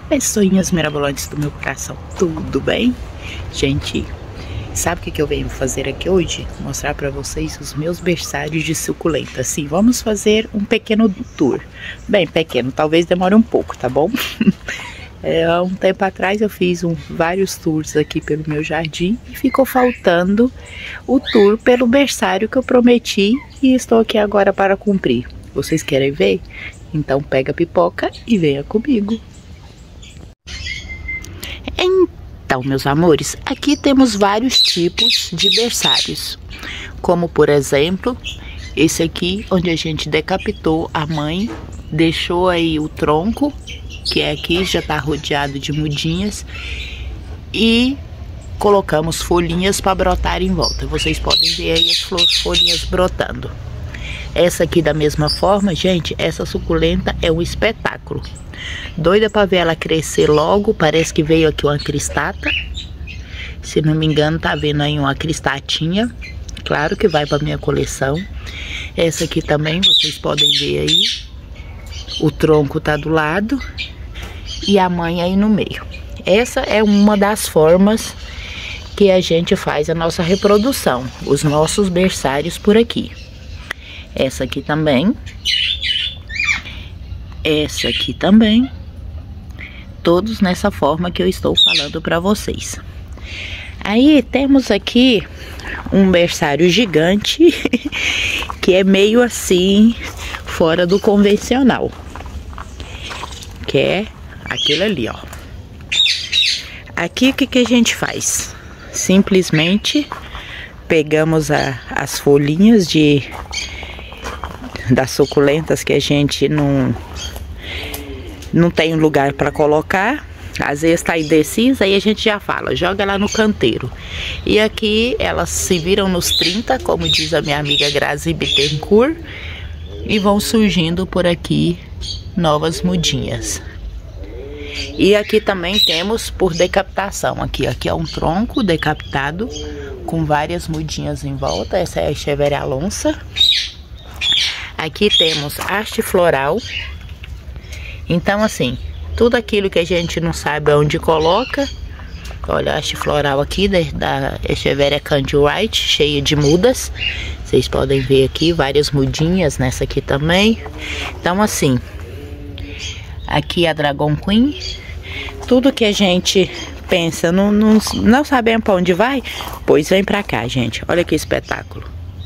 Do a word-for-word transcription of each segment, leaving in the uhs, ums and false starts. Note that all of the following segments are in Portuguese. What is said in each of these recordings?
Pessoinhas mirabolantes do meu coração, tudo bem? Gente, sabe o que, que eu venho fazer aqui hoje? Mostrar pra vocês os meus berçários de suculenta. Sim, vamos fazer um pequeno tour. Bem pequeno, talvez demore um pouco, tá bom? É, há um tempo atrás eu fiz um, vários tours aqui pelo meu jardim e ficou faltando o tour pelo berçário que eu prometi e estou aqui agora para cumprir. Vocês querem ver? Então pega a pipoca e venha comigo. Então, meus amores, aqui temos vários tipos de berçários, como por exemplo, esse aqui onde a gente decapitou a mãe, deixou aí o tronco, que é aqui, já tá rodeado de mudinhas, e colocamos folhinhas para brotar em volta. Vocês podem ver aí as folhinhas brotando. Essa aqui da mesma forma, gente, essa suculenta é um espetáculo. Doida para ver ela crescer logo, parece que veio aqui uma cristata. Se não me engano, tá vendo aí uma cristatinha. Claro que vai para minha coleção. Essa aqui também, vocês podem ver aí. O tronco tá do lado e a mãe aí no meio. Essa é uma das formas que a gente faz a nossa reprodução, os nossos berçários por aqui. Essa aqui também. Essa aqui também. Todos nessa forma que eu estou falando para vocês. Aí temos aqui um berçário gigante que é meio assim fora do convencional, que é aquele ali, ó. Aqui o que, que a gente faz? Simplesmente pegamos a, as folhinhas de das suculentas que a gente não não tem lugar para colocar, às vezes tá indecisa, aí a gente já fala, joga lá no canteiro. E aqui elas se viram nos trinta, como diz a minha amiga Grazi Bittencourt, e vão surgindo por aqui novas mudinhas. E aqui também temos por decapitação. Aqui, aqui é um tronco decapitado com várias mudinhas em volta. Essa é a Echeveria lonça. Aqui temos haste floral. Então assim, tudo aquilo que a gente não sabe onde coloca. Olha a haste floral aqui da, da Echeveria Candy White, cheia de mudas. Vocês podem ver aqui várias mudinhas nessa aqui também. Então assim, aqui a Dragon Queen. Tudo que a gente pensa, não, não, não sabemos para onde vai, pois vem pra cá, gente. Olha que espetáculo.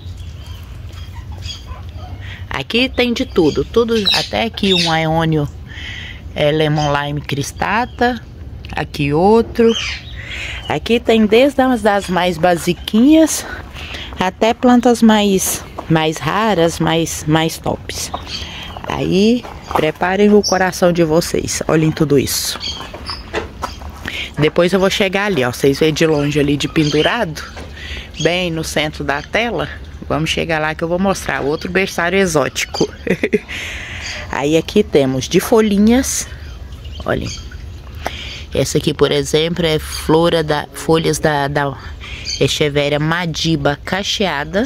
Aqui tem de tudo, tudo, até aqui um aeônio é, Lemon Lime Cristata. Aqui outro. Aqui tem desde as das mais basiquinhas até plantas mais, mais raras, mais, mais tops. Aí, preparem o coração de vocês. Olhem tudo isso. Depois eu vou chegar ali, ó. Vocês veem de longe ali de pendurado, bem no centro da tela. Vamos chegar lá que eu vou mostrar outro berçário exótico. Aí aqui temos de folhinhas. Olhem. Essa aqui, por exemplo, é flora da, folhas da, da Echeveria Madiba cacheada.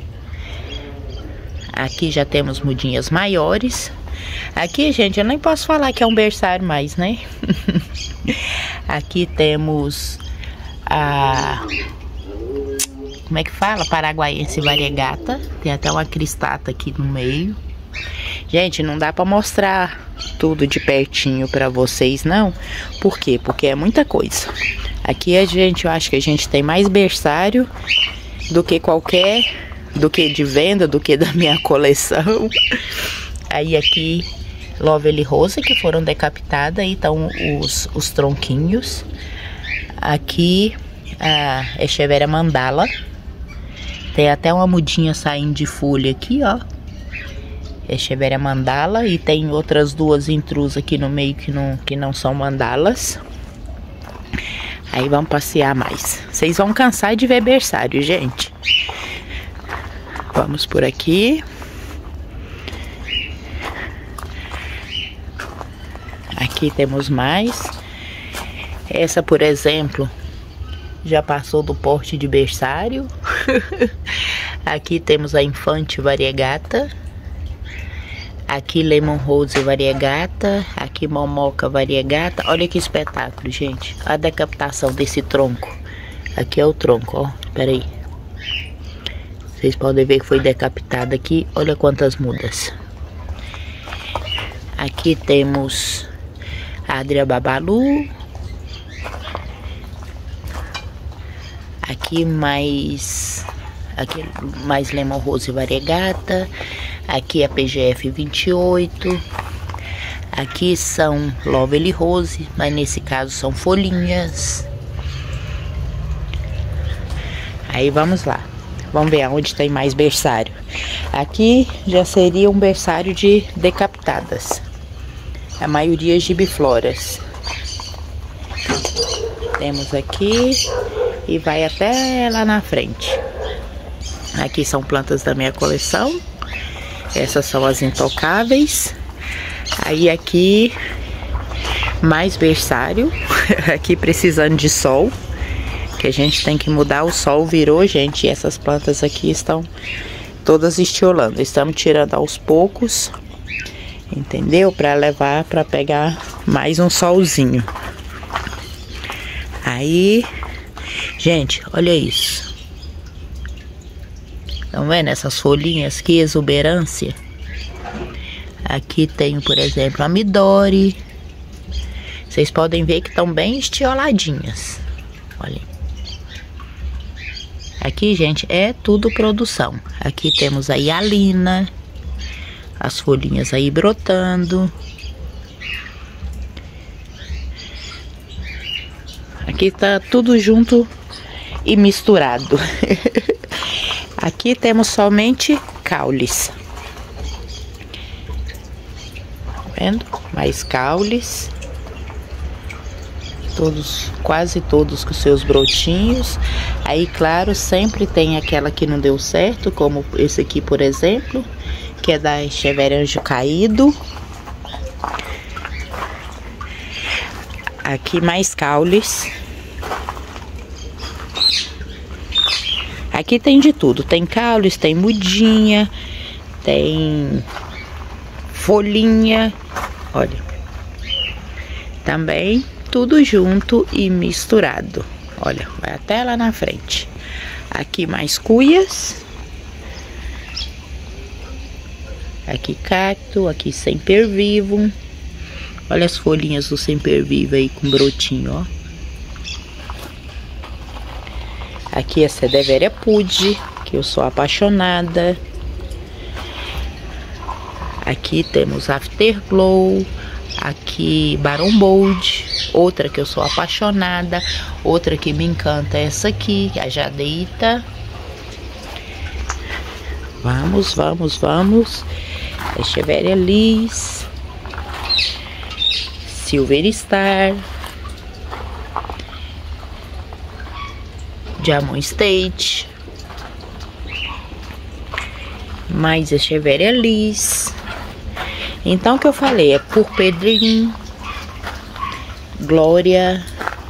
Aqui já temos mudinhas maiores. Aqui, gente, eu nem posso falar que é um berçário mais, né? Aqui temos a... Como é que fala? Paraguaiense variegata. Tem até uma cristata aqui no meio. Gente, não dá pra mostrar tudo de pertinho pra vocês, não. Por quê? Porque é muita coisa. Aqui a gente, eu acho que a gente tem mais berçário do que qualquer... do que de venda, do que da minha coleção. Aí aqui, Lovely Rose, que foram decapitadas, aí estão os, os tronquinhos. Aqui, a Echeveria Mandala. Tem até uma mudinha saindo de folha aqui, ó. Echeveria Mandala. E tem outras duas intrusas aqui no meio que não, que não são mandalas. Aí vamos passear mais. Vocês vão cansar de ver berçário, gente. Vamos por aqui. Aqui temos mais. Essa, por exemplo, já passou do porte de berçário. Aqui temos a Infante Variegata. Aqui Lemon Rose Variegata. Aqui aqui momoca variegata. Olha que espetáculo, gente. A decapitação desse tronco. Aqui é o tronco, ó. Pera aí. Vocês podem ver que foi decapitado aqui. Olha quantas mudas. Aqui temos a Adria Babalu. Aqui mais... Aqui mais Lemon Rose variegata. Aqui é P G F vinte e oito. Aqui são Lovely Rose, mas nesse caso são folhinhas. Aí vamos lá. Vamos ver aonde tem mais berçário. Aqui já seria um berçário de decapitadas. A maioria gibifloras. Temos aqui e vai até lá na frente. Aqui são plantas da minha coleção. Essas são as intocáveis. Aí aqui mais berçário. Aqui precisando de sol, que a gente tem que mudar. O sol virou, gente, e essas plantas aqui estão todas estiolando. Estamos tirando aos poucos, entendeu? Para levar, para pegar mais um solzinho. Aí, gente, olha isso. Estão vendo essas folhinhas? Que exuberância. Aqui tem, por exemplo, a Midori. Vocês podem ver que estão bem estioladinhas. Olha. Aqui, gente, é tudo produção. Aqui temos a Hialina. As folhinhas aí brotando. Aqui tá tudo junto e misturado. Aqui temos somente caules. Tá vendo? Mais caules. Todos, quase todos com seus brotinhos. Aí, claro, sempre tem aquela que não deu certo, como esse aqui, por exemplo, que é da Echeveria Anjo Caído. Aqui mais caules. Aqui tem de tudo, tem caules, tem mudinha, tem folhinha, olha. Também tudo junto e misturado. Olha, vai até lá na frente. Aqui mais cuias. Aqui cacto, aqui sempervivo. Olha as folhinhas do sempervivo aí com brotinho, ó. Aqui é Sedeveria Pude, que eu sou apaixonada. Aqui temos Afterglow. Aqui Baron Bold, outra que eu sou apaixonada. Outra que me encanta é essa aqui, a Jadeita. Vamos, vamos, vamos. Echeveria Liz. Silver Star. Diamond State. Mais Echeveria Liz. Então, o que eu falei é por Pedrinho, Glória.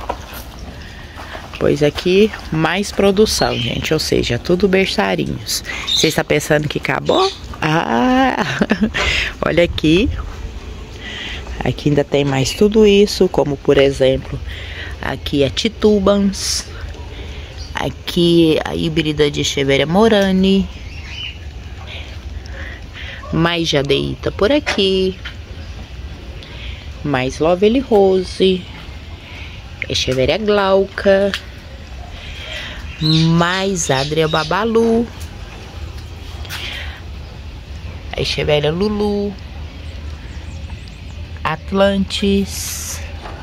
Pois aqui, mais produção, gente. Ou seja, tudo berçarinhos. Você está pensando que acabou? Ah! Olha aqui. Aqui ainda tem mais tudo isso. Como, por exemplo, aqui é Titubans. Aqui a híbrida de Echeveria Morani. Mais Jadeita por aqui. Mais Lovely Rose. Echeveria Glauca. Mais Adria Babalu. Echeveria Lulu. Atlantis.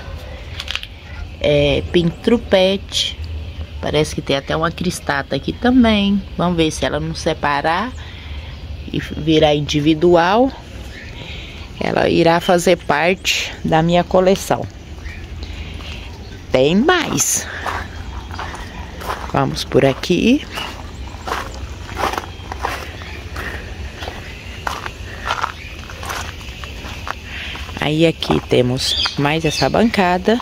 É, Pink Trupete. Parece que tem até uma cristata aqui também. Vamos ver se ela não separar e virar individual, ela irá fazer parte da minha coleção. Tem mais. Vamos por aqui. Aí aqui temos mais essa bancada,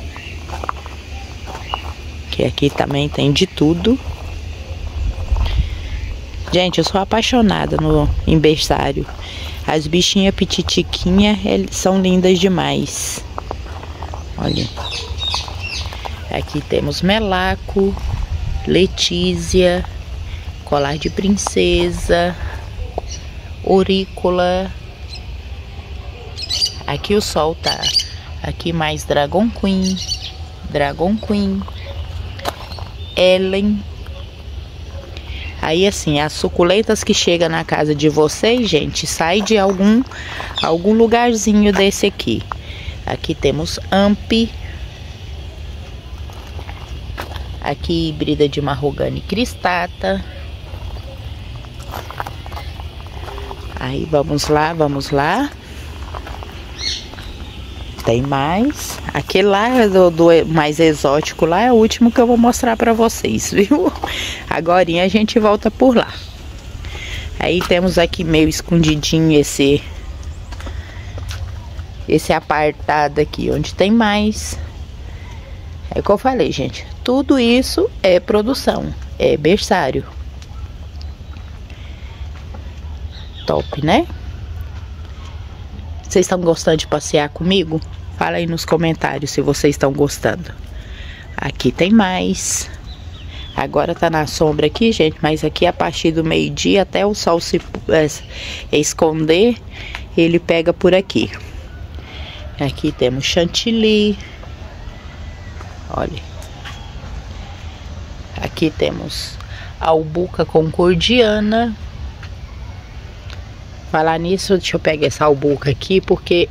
que aqui também tem de tudo. Gente, eu sou apaixonada no em berçário. As bichinhas pititiquinhas são lindas demais. Olha. Aqui temos melaco, letícia, colar de princesa, aurícula. Aqui o sol tá. Aqui mais Dragon Queen, Dragon Queen, Ellen. Aí assim, as suculentas que chegam na casa de vocês, gente, sai de algum, algum lugarzinho desse aqui. Aqui temos Amp. Aqui híbrida de Mahogany cristata. Aí vamos lá, vamos lá. Tem mais. Aquele lá do, do mais exótico lá é o último que eu vou mostrar pra vocês, viu? Agorinha a gente volta por lá. Aí temos aqui meio escondidinho esse esse apartado aqui, onde tem mais. É o que eu falei, gente. Tudo isso é produção, é berçário. Top, né? Vocês estão gostando de passear comigo? Fala aí nos comentários se vocês estão gostando. Aqui tem mais. Agora tá na sombra aqui, gente, mas aqui a partir do meio-dia até o sol se é, esconder, ele pega por aqui. Aqui temos chantilly. Olha. Aqui temos albuca concordiana. Falar nisso, deixa eu pegar essa albuca aqui, porque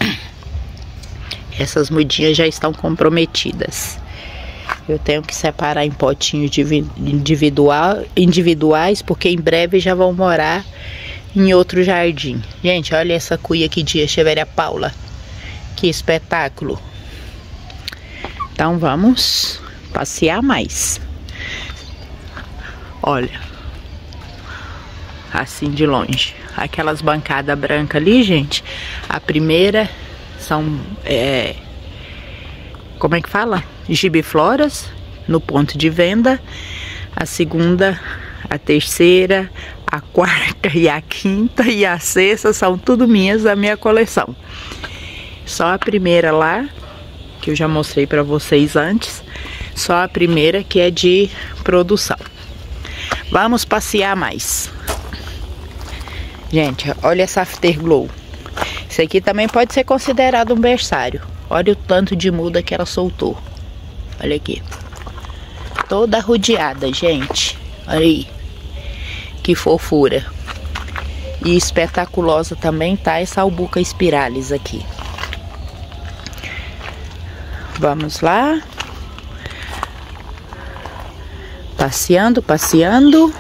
essas mudinhas já estão comprometidas. Eu tenho que separar em potinhos individual, individuais, porque em breve já vão morar em outro jardim. Gente, olha essa cuia aqui de Echeveria Paula. Que espetáculo. Então vamos passear mais. Olha. Assim de longe. Aquelas bancadas brancas ali, gente. A primeira são... É, como é que fala? Gibifloras, no ponto de venda. A segunda, a terceira, a quarta e a quinta e a sexta são tudo minhas da minha coleção. Só a primeira lá, que eu já mostrei pra vocês antes. Só a primeira que é de produção. Vamos passear mais. Gente, olha essa Afterglow. Isso aqui também pode ser considerado um berçário. Olha o tanto de muda que ela soltou. Olha aqui. Toda rodeada, gente. Olha aí. Que fofura. E espetaculosa também tá essa albuca spiralis aqui. Vamos lá. Passeando, passeando.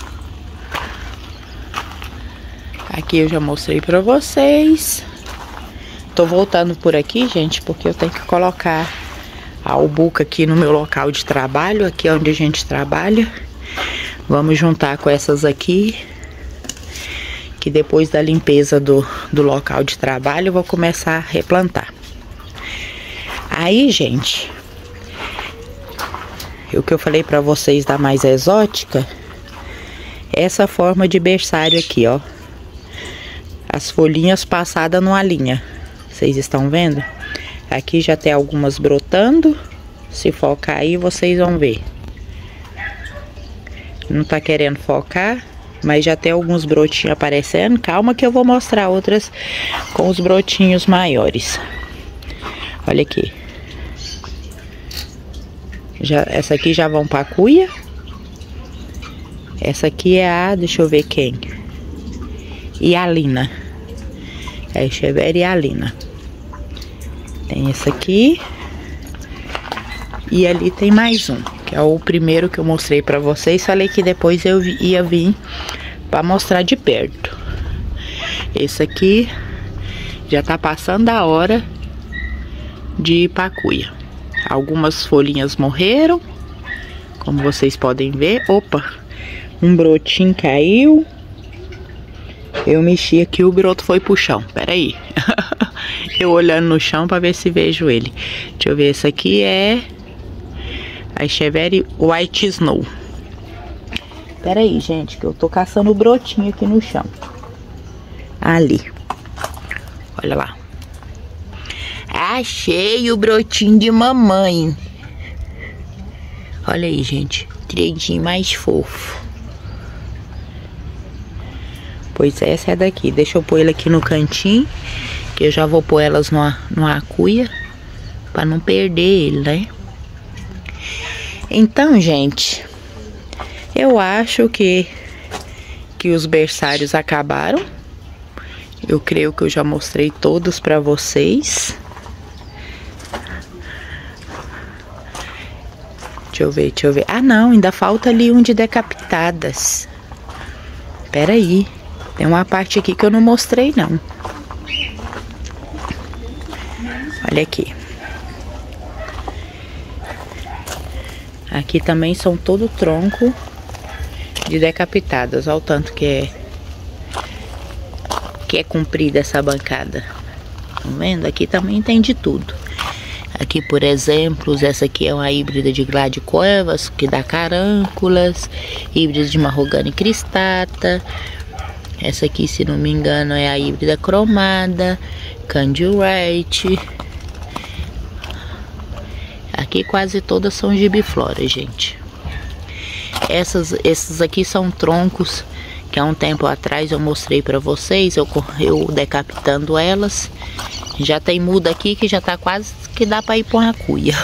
Aqui eu já mostrei pra vocês. Tô voltando por aqui, gente, porque eu tenho que colocar a albuca aqui no meu local de trabalho. Aqui é onde a gente trabalha. Vamos juntar com essas aqui, que depois da limpeza do, do local de trabalho eu vou começar a replantar. Aí, gente, o que eu falei pra vocês da mais exótica, essa forma de berçário aqui, ó. As folhinhas passadas numa linha. Vocês estão vendo? Aqui já tem algumas brotando. Se focar aí, vocês vão ver. Não tá querendo focar, mas já tem alguns brotinhos aparecendo. Calma que eu vou mostrar outras com os brotinhos maiores. Olha aqui. Já, essa aqui já vão pra cuia. Essa aqui é a... Deixa eu ver quem. Hialina. É Echeveria Hialina. Tem esse aqui. E ali tem mais um, que é o primeiro que eu mostrei pra vocês. Falei que depois eu ia vir pra mostrar de perto. Esse aqui já tá passando a hora de ir pra cuia. Algumas folhinhas morreram, como vocês podem ver. Opa, um brotinho caiu. Eu mexi aqui, o broto foi pro chão. Pera aí. Eu olhando no chão pra ver se vejo ele. Deixa eu ver, esse aqui é a Echeveria White Snow. Pera aí, gente, que eu tô caçando o brotinho aqui no chão. ali. Olha lá. Achei o brotinho de mamãe. Olha aí, gente. Tridinho mais fofo. Pois essa é daqui. Deixa eu pôr ele aqui no cantinho, que eu já vou pôr elas numa, numa cuia, pra não perder ele, né? Então, gente, eu acho que, que os berçários acabaram. Eu creio que eu já mostrei todos pra vocês. Deixa eu ver, deixa eu ver. Ah, não, ainda falta ali um de decapitadas. Pera aí. Tem uma parte aqui que eu não mostrei, não. Olha aqui. Aqui também são todo tronco de decapitadas. Olha o tanto que é que é comprida essa bancada. Tá vendo? Aqui também tem de tudo. Aqui, por exemplo, essa aqui é uma híbrida de gladicuevas, que dá carânculas. Híbrida de marrogane cristata. Essa aqui, se não me engano, é a híbrida cromada. Candiorite. Aqui quase todas são gibiflora, gente. Essas, esses aqui são troncos que há um tempo atrás eu mostrei pra vocês. Eu, eu decapitando elas. Já tem muda aqui que já tá quase que dá pra ir pôr uma cuia.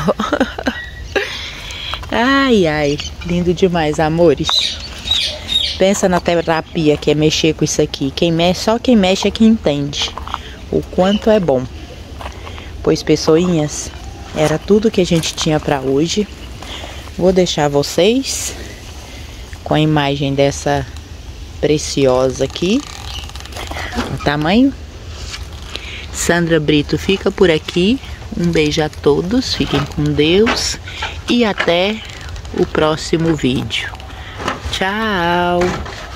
Ai, ai. Lindo demais, amores. Pensa na terapia que é mexer com isso aqui. Quem mexe, só quem mexe é que entende o quanto é bom. Pois, pessoinhas, era tudo que a gente tinha pra hoje. Vou deixar vocês com a imagem dessa preciosa aqui. O tamanho. Sandra Brito fica por aqui. Um beijo a todos. Fiquem com Deus. E até o próximo vídeo. Tchau!